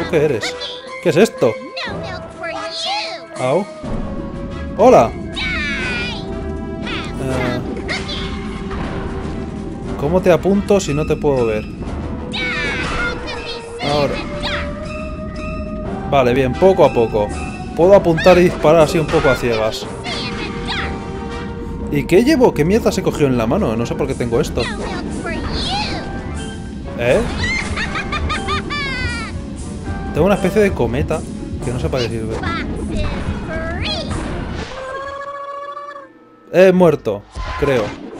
qué eres? ¿Qué es esto? Au. ¡Hola! ¿Cómo te apunto si no te puedo ver? Ahora. Vale, bien, poco a poco. Puedo apuntar y disparar así un poco a ciegas. ¿Y qué llevo? ¿Qué mierda se cogió en la mano? No sé por qué tengo esto. ¿Eh? Tengo una especie de cometa que no sé para qué sirve. He muerto, creo.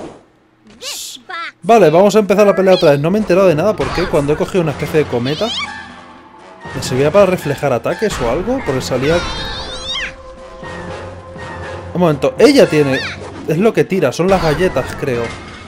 Vale, vamos a empezar la pelea otra vez. No me he enterado de nada porque cuando he cogido una especie de cometa ¿me servía para reflejar ataques o algo? Porque salía... Un momento, ella tiene... Es lo que tira, son las galletas, creo.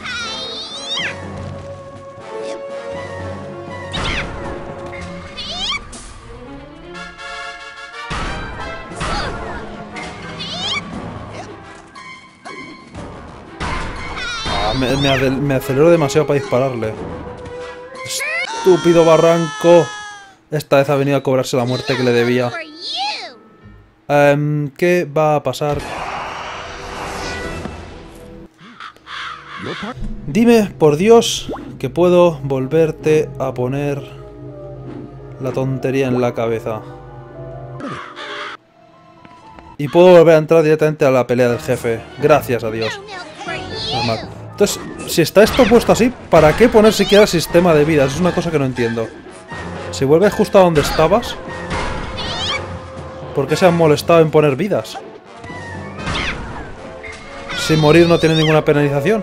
Me acelero demasiado para dispararle. Estúpido barranco. Esta vez ha venido a cobrarse la muerte que le debía. ¿Qué va a pasar? Dime, por Dios, que puedo volverte a poner la tontería en la cabeza. Y puedo volver a entrar directamente a la pelea del jefe. Gracias a Dios. Normal. Entonces, si está esto puesto así, ¿para qué poner siquiera sistema de vidas? Es una cosa que no entiendo. Si vuelves justo a donde estabas, ¿por qué se han molestado en poner vidas? Si morir no tiene ninguna penalización.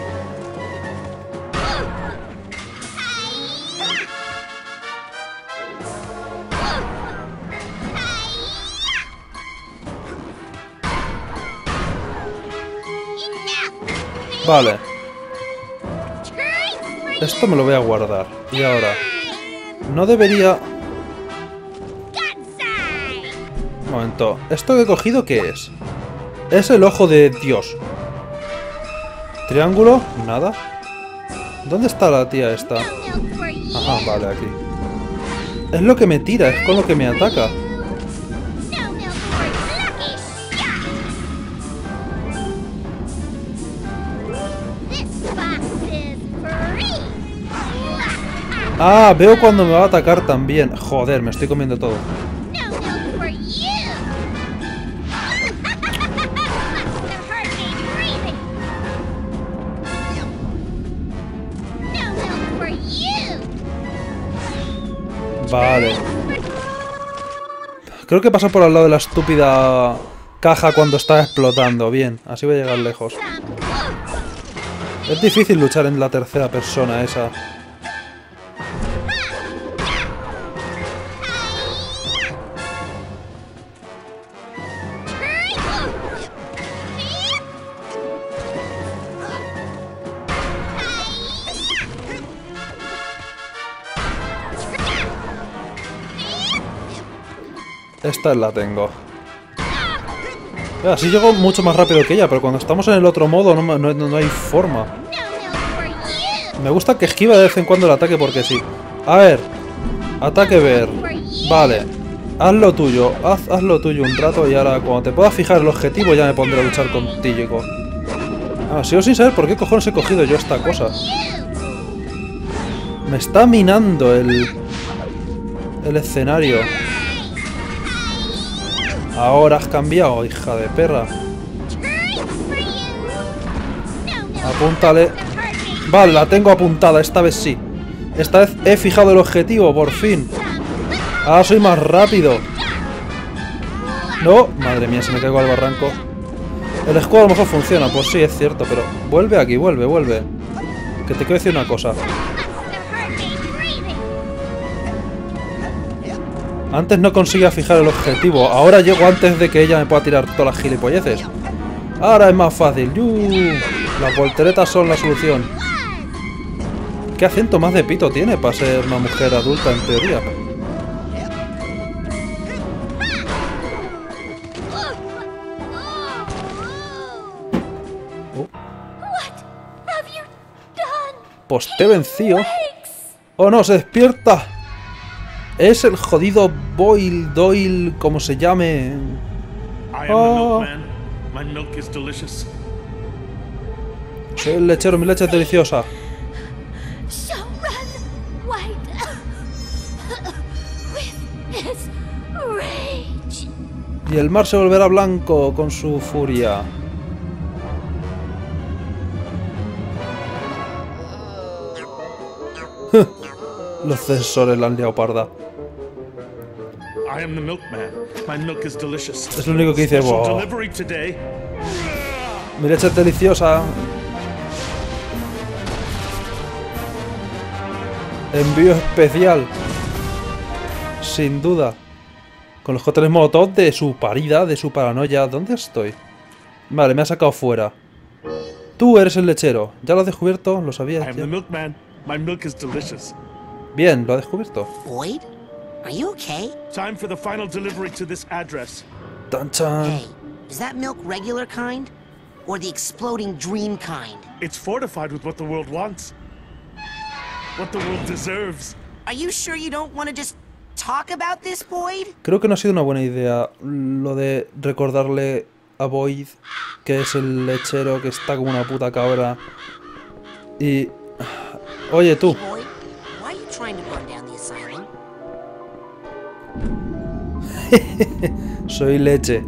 Vale. Esto me lo voy a guardar. Y ahora... No debería... Un momento. ¿Esto que he cogido qué es? Es el ojo de Dios. Triángulo. Nada. ¿Dónde está la tía esta? Ajá, vale, aquí. Es lo que me tira, es con lo que me ataca. Ah, veo cuando me va a atacar también. Joder, me estoy comiendo todo. Vale. Creo que pasa por al lado de la estúpida caja cuando está explotando. Bien, así voy a llegar lejos. Es difícil luchar en la tercera persona esa. Esta la tengo. Así llego mucho más rápido que ella, pero cuando estamos en el otro modo no hay forma. Me gusta que esquiva de vez en cuando el ataque porque sí. A ver. Ataque ver. Vale. Haz lo tuyo. Haz lo tuyo un rato y ahora cuando te puedas fijar el objetivo ya me pondré a luchar contigo. Ah, sigo sin saber por qué cojones he cogido yo esta cosa. Me está minando el escenario. Ahora has cambiado, hija de perra. Apúntale. Vale, la tengo apuntada, esta vez sí. Esta vez he fijado el objetivo, por fin. Ahora soy más rápido. No, madre mía, se me caigo al barranco. El escudo a lo mejor funciona, pues sí, es cierto, pero... Vuelve aquí, vuelve. Que te quiero decir una cosa. Antes no conseguía fijar el objetivo. Ahora llego antes de que ella me pueda tirar todas las gilipolleces. Ahora es más fácil. Las volteretas son la solución. ¿Qué acento más de pito tiene para ser una mujer adulta en teoría? Pues te he vencido. ¡Oh no! ¡Se despierta! Es el jodido Boyle, Doyle, como se llame. Oh. Soy el lechero, mi leche es deliciosa. Y el mar se volverá blanco con su furia. Los censores la han liado parda. Es lo único que dice. Wow. Mi leche es deliciosa. Envío especial. Sin duda. Con los cócteles molotov de su parida, de su paranoia. ¿Dónde estoy? Vale, me ha sacado fuera. Tú eres el lechero. ¿Ya lo has descubierto? ¿Lo sabías? Bien, lo ha descubierto. Boyd, are you okay? Time for the final delivery to this address. Tan chan. Hey, is that milk regular kind? Or the exploding dream kind? It's fortified with what the world wants. What the world deserves. Are you sure you don't want to just talk about this, Boyd? Creo que no ha sido una buena idea lo de recordarle a Boyd que es el lechero que está como una puta cabra. Y... Oye, tú. Hey, Boyd, why are you trying to burn down the asylum? Soy leche.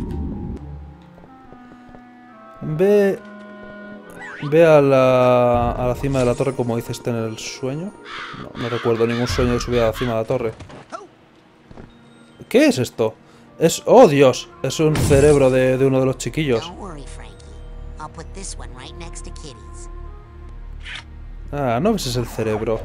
Ve a la cima de la torre como dices en el sueño. No recuerdo ningún sueño de subir a la cima de la torre. ¿Qué es esto? Es... ¡Oh, Dios! Es un cerebro de uno de los chiquillos. Don't worry, Frankie. I'll put this one right next to Kitty's. Ah, no ves, es el cerebro.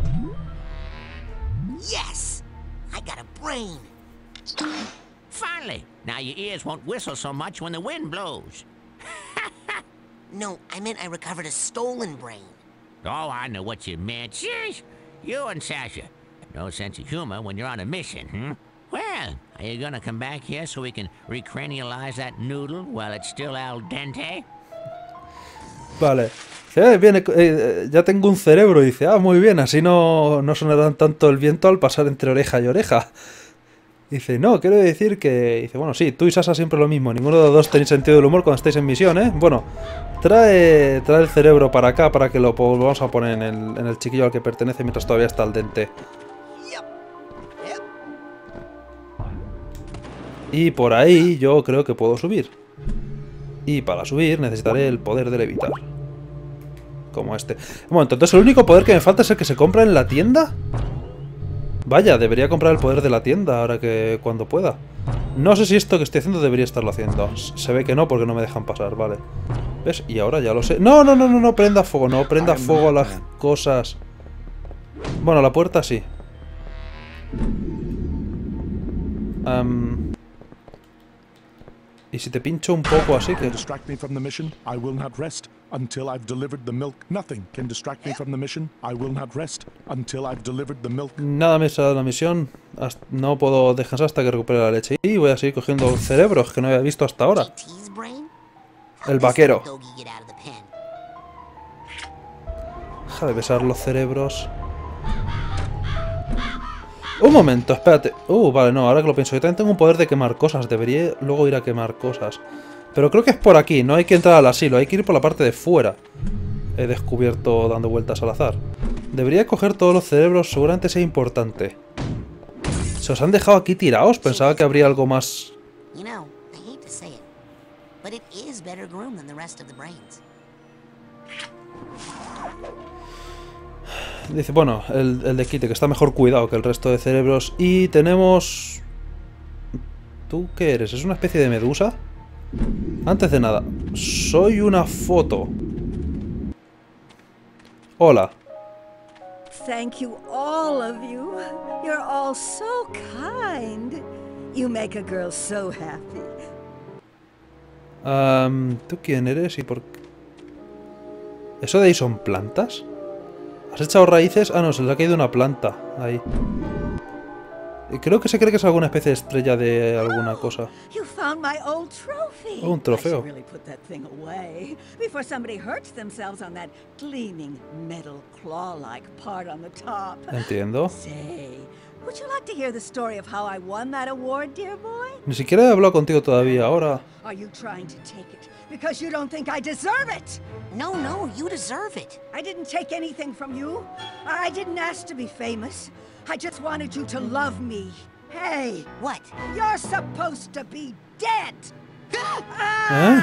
Yes! I got a brain. Finally! Now your ears won't whistle so much when the wind blows. No, I meant I recovered a stolen brain. Oh, I know what you meant. Sheesh! You and Sasha. No sense of humor when you're on a mission, hmm? Well, are you gonna come back here so we can recranialize that noodle while it's still al dente? Vale. Viene, ya tengo un cerebro. Y dice, ah, muy bien, así no sonará tanto el viento al pasar entre oreja y oreja. Dice, no, quiero decir que... Dice, bueno, sí, tú y Sasha siempre lo mismo. Ninguno de los dos tenéis sentido del humor cuando estáis en misión, ¿eh? Bueno, trae el cerebro para acá para que lo volvamos a poner en el chiquillo al que pertenece mientras todavía está al dente. Y por ahí yo creo que puedo subir. Y para subir necesitaré el poder de levitar. Como este. Un momento, entonces el único poder que me falta es el que se compra en la tienda. Vaya, debería comprar el poder de la tienda ahora que cuando pueda. No sé si esto que estoy haciendo debería estarlo haciendo. Se ve que no porque no me dejan pasar, vale. ¿Ves? Y ahora ya lo sé. No, no prenda fuego, no prenda fuego a las cosas. Bueno, la puerta sí. Y si te pincho un poco así que... Distract me from the mission, I will not rest until I've delivered the milk. Nothing can distract me from the mission, I will not rest until I've delivered the milk. Nada me sale de la misión. No puedo descansar hasta que recupere la leche. Y voy a seguir cogiendo cerebros que no había visto hasta ahora. El vaquero. Deja de besar los cerebros. Un momento, espérate. Vale, no, ahora que lo pienso. Yo también tengo un poder de quemar cosas. Debería luego ir a quemar cosas. Pero creo que es por aquí. No hay que entrar al asilo. Hay que ir por la parte de fuera. He descubierto dando vueltas al azar. Debería coger todos los cerebros. Seguramente sea importante. ¿Se os han dejado aquí tirados? Pensaba que habría algo más... Dice, bueno, el de quite, que está mejor cuidado que el resto de cerebros. Y tenemos... ¿Tú qué eres? ¿Es una especie de medusa? Antes de nada, soy una foto. Hola. Thank you, all of you. You're all so kind. You make a girl so happy. ¿Tú quién eres y por qué? ¿Eso de ahí son plantas? ¿Has echado raíces? Ah, no, se le ha caído una planta. Ahí. Y creo que se cree que es alguna especie de estrella de alguna cosa. Oh, un trofeo. Entiendo. Would you like to hear the story of how I won that award, dear boy? Ni siquiera he hablado contigo todavía, ahora. Are you trying to take it because you don't think I deserve it? No, no, you deserve it. I didn't take anything from you. I didn't ask to be famous. I just wanted you to love me. Hey, What? you're supposed to be dead. ¿Eh?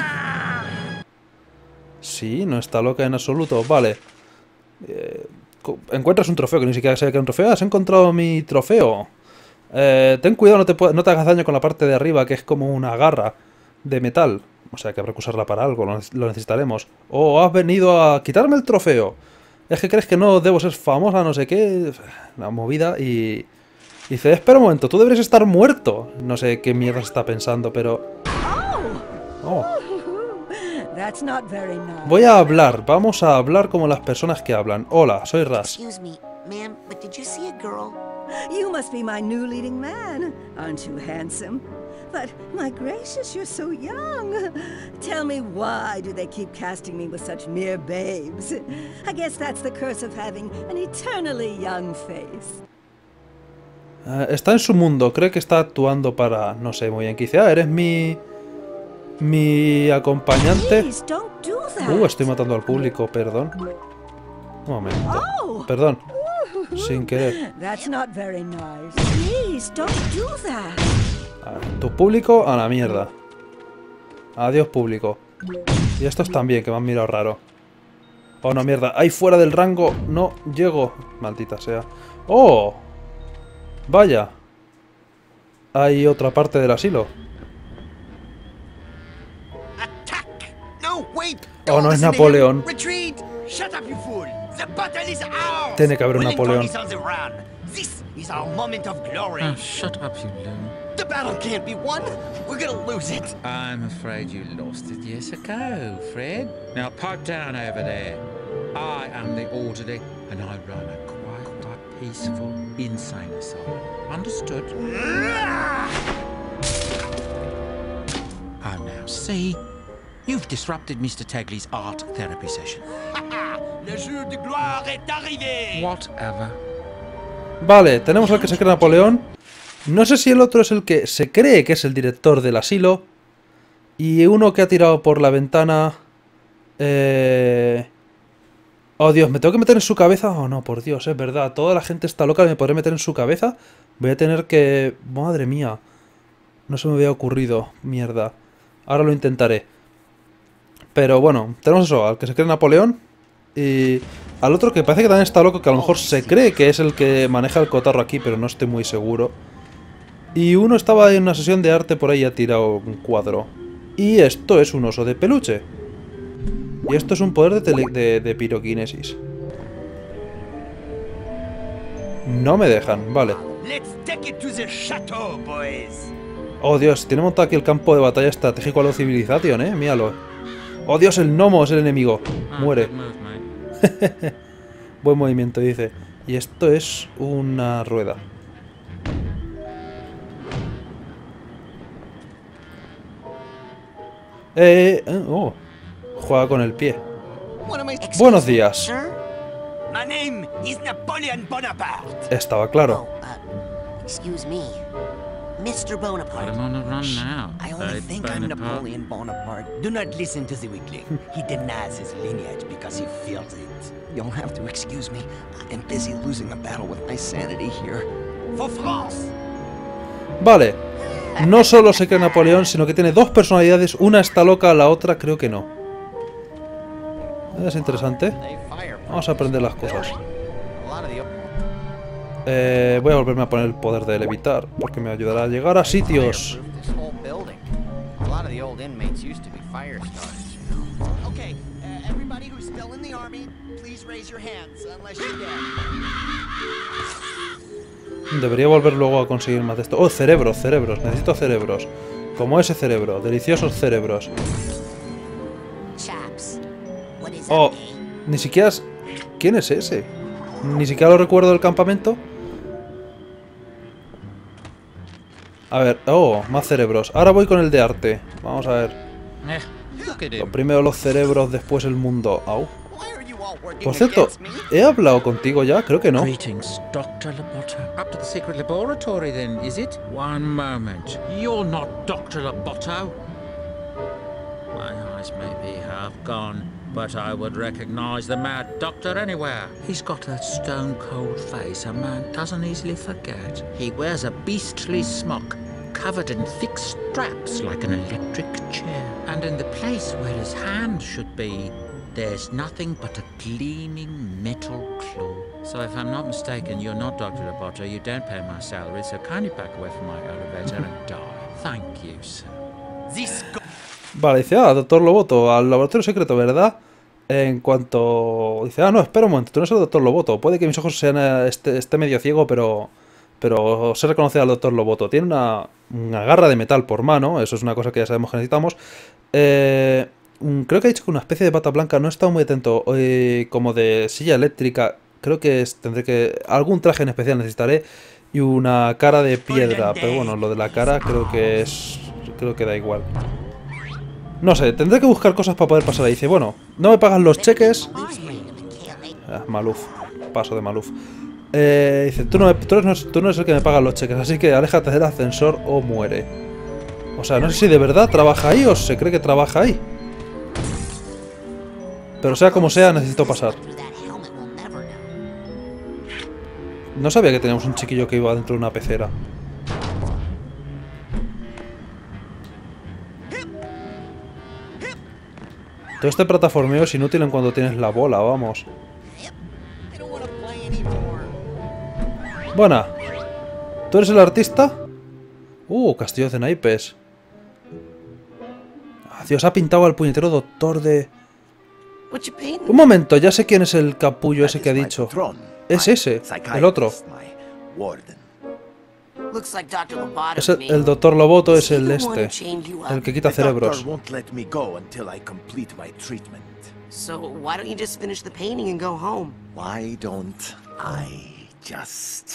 Sí, no está loca en absoluto. Vale. Encuentras un trofeo, que ni siquiera sabía que era un trofeo. Has encontrado mi trofeo. Ten cuidado, no te hagas daño con la parte de arriba, que es como una garra de metal. O sea, que habrá que usarla para algo, lo necesitaremos. O has venido a quitarme el trofeo. Es que crees que no debo ser famosa, no sé qué. La movida y dice, espera un momento, tú deberías estar muerto. No sé qué mierda se está pensando, pero... Oh. That's not very nice. Voy a hablar, vamos a hablar como las personas que hablan. Hola, soy Ras. Excuse me, ma'am, but did you see a girl? You must be my new leading man. Aren't you handsome? But, my gracious, you're so young. Tell me, why do they keep casting me with such mere babes? I guess that's the curse of having an eternally young face. Está en su mundo, cree que está actuando para... No sé muy bien qué dice. Ah, eres mi acompañante. Please, don't do that. Estoy matando al público, perdón. Un momento. Perdón. Sin querer. That's not very nice. Please, don't do that. Tu público a la mierda. Adiós, público. Y estos también, que me han mirado raro. Oh, no, mierda. ¡Ahí fuera del rango! No llego. Maldita sea. ¡Oh! Vaya. Hay otra parte del asilo. No, wait! Oh, no es Napoleón. Retreat! Shut up, you fool! The battle is ours! Tiene que haber un Wellington Napoleón. is on the run. This is our moment of glory. Oh, shut up, you loon. The battle can't be won. We're gonna lose it. I'm afraid you lost it years ago, Fred. Now pipe down over there. I am the orderly, and I run a quite peaceful, insane asylum. Understood? Oh, now see? You've disrupted Mr. Tagley's art therapy session. Le jeu de gloire est arrivé. Whatever. Vale, tenemos al que se cree Napoleón. No sé si el otro es el que se cree que es el director del asilo. Y uno que ha tirado por la ventana... Oh, Dios, ¿me tengo que meter en su cabeza? Oh, no, por Dios, es verdad. Toda la gente está loca, ¿me podré meter en su cabeza? Voy a tener que... Madre mía. No se me había ocurrido. Mierda. Ahora lo intentaré. Pero bueno, tenemos eso, al que se cree Napoleón. Y al otro que parece que también está loco, que a lo mejor se cree que es el que maneja el cotarro aquí, pero no estoy muy seguro. Y uno estaba en una sesión de arte por ahí y ha tirado un cuadro. Y esto es un oso de peluche. Y esto es un poder de piroquinesis. No me dejan, vale. Let's take it to the chateau, boys. Oh Dios, tiene montado aquí el campo de batalla estratégico a la civilización, míralo. Oh Dios, el gnomo es el enemigo. Muere. Good move, mate. Buen movimiento, dice. Y esto es una rueda. Oh. Juega con el pie. What am I? Buenos días. Sir? My name is Napoleon Bonaparte. Estaba claro. Oh, excuse me. Mr. Got Bonaparte. him on the run now. I only think I'm Napoleon Bonaparte. Do not listen to the weakling. He denies his lineage because he feels it. You'll have to excuse me. I'm busy losing a battle with my sanity here. For France. Vale. No solo se cree Napoleón, sino que tiene dos personalidades. Una está loca, la otra creo que no. Es interesante. Vamos a aprender las cosas. Voy a volverme a poner el poder de levitar, porque me ayudará a llegar a sitios. Okay, everybody who's still in the army, please raise your hands unless you're dead. Debería volver luego a conseguir más de esto. Oh, cerebros, cerebros. Necesito cerebros. Como ese cerebro. Deliciosos cerebros. Chaps, what is Oh, up, eh? ni siquiera... ¿Quién es ese? Ni siquiera lo recuerdo del campamento. A ver, oh, más cerebros. Ahora voy con el de arte. Vamos a ver. Look at him. Primero los cerebros, después el mundo. Au. Why are you all Por cierto, ¿he hablado contigo ya? Creo que no. Greetings, Dr. Loboto. Up to the secret laboratory, then, is it? One moment. You're not Dr. Loboto. My eyes may be half gone, but I would recognize the Mad Doctor anywhere. He's got that stone-cold face a man doesn't easily forget. He wears a beastly smock, covered in thick straps like an electric chair. And in the place where his hand should be, there's nothing but a gleaming metal claw. So if I'm not mistaken, you're not Dr. Loboto, you don't pay my salary, so kindly back away from my elevator and die. Thank you, sir. Vale, dice, Doctor Loboto, al laboratorio secreto, ¿verdad? En cuanto... Dice, no, espera un momento, tú no eres el Doctor Loboto. Puede que mis ojos sean esté medio ciego, pero sé reconocer al Doctor Loboto. Tiene una garra de metal por mano, eso es una cosa que ya sabemos que necesitamos. Creo que ha dicho que una especie de bata blanca, no he estado muy atento, como de silla eléctrica. Creo que tendré que... Algún traje en especial necesitaré. Y una cara de piedra, pero bueno, lo de la cara creo que da igual. No sé, tendré que buscar cosas para poder pasar ahí. Dice, bueno, no me pagan los cheques. Maluf, paso de Maluf. Dice, tú no eres el que me paga los cheques, así que aléjate del ascensor o muere. O sea, no sé si de verdad trabaja ahí o se cree que trabaja ahí. Pero sea como sea, necesito pasar. No sabía que teníamos un chiquillo que iba dentro de una pecera. Todo este plataformeo es inútil en cuando tienes la bola, vamos. Buena. ¿Tú eres el artista? Castillo de naipes. Dios, ha pintado al puñetero doctor de... Un momento, ya sé quién es el capullo ese que ha dicho. Es ese, el otro. Es el Doctor Loboto, es el el que quita cerebros. So why don't you just finish the painting and go home? Why don't I just...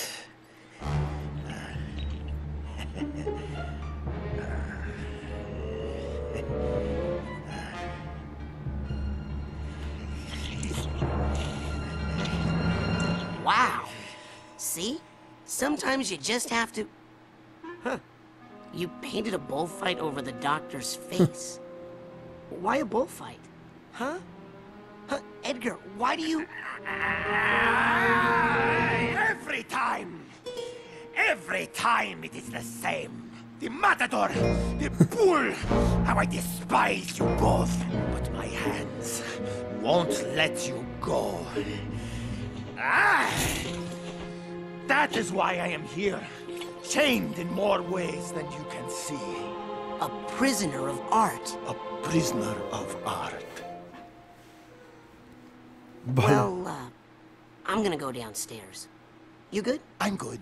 Wow. See? Sometimes you just have to... Huh. You painted a bullfight over the doctor's face. Why a bullfight? Huh? Huh? Edgar, why do you... Every time it is the same. The matador, the bull, how I despise you both. But my hands won't let you go. That is why I am here, chained in more ways than you can see. A prisoner of art. A prisoner of art. Well, I'm gonna go downstairs. You good? I'm good.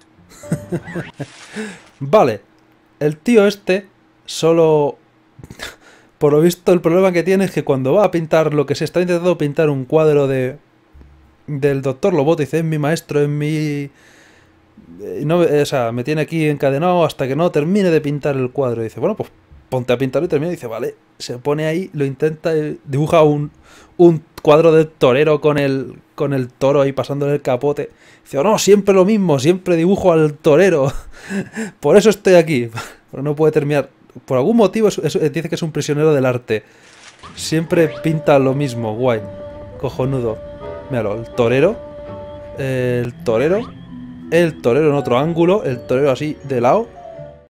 Vale. El tío este solo... Por lo visto el problema que tiene es que cuando va a pintar lo que se está intentando pintar un cuadro del Doctor Loboto, dice, es mi maestro, es mi... No, o sea, me tiene aquí encadenado hasta que no termine de pintar el cuadro. Y dice, bueno, pues ponte a pintarlo y termina. Y dice, vale, se pone ahí, lo intenta, dibuja un cuadro del torero con el toro ahí pasándole el capote. Dice, oh, no, siempre lo mismo, siempre dibujo al torero. Por eso estoy aquí. Pero no puede terminar. Por algún motivo dice que es un prisionero del arte. Siempre pinta lo mismo, guay. Cojonudo. Míralo, el torero en otro ángulo, el torero así de lado.